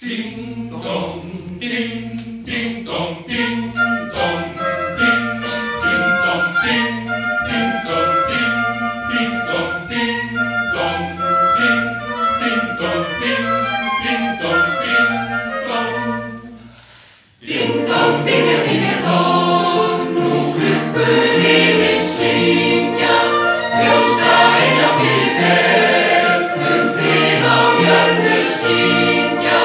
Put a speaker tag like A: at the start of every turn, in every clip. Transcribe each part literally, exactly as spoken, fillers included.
A: Ding dong, ding, ding dong, ding dong, ding, ding dong, ding, ding dong, ding, ding dong, ding dong, ding, ding dong, ding, ding dong, ding dong. Ding dong, dinge, dinge dong, nú klukkur yfir slingja, fljóta eina fyrir ber, um frið á jörðu syngja.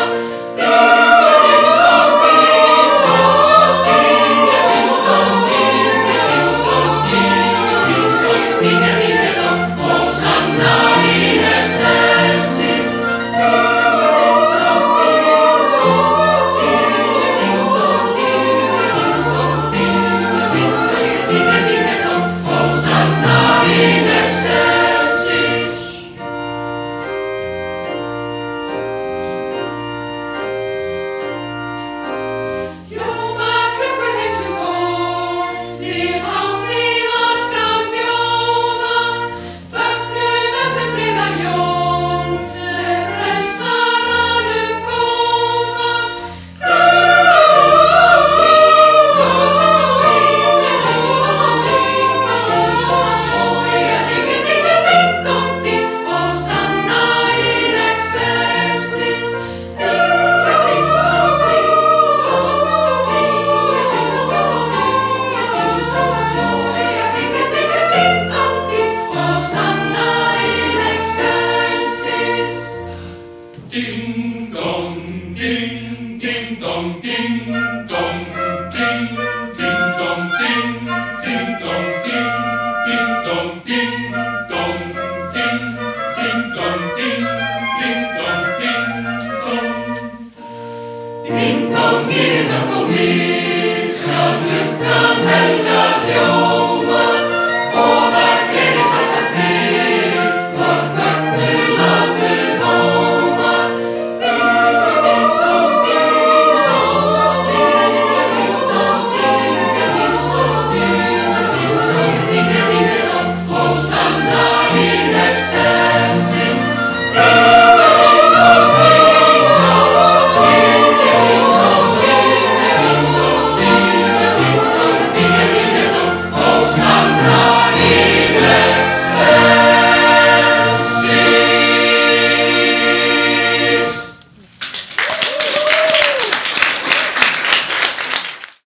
A: Ding dong, ding, ding dong, ding dong, ding, ding dong, ding, ding dong, ding, ding dong, ding.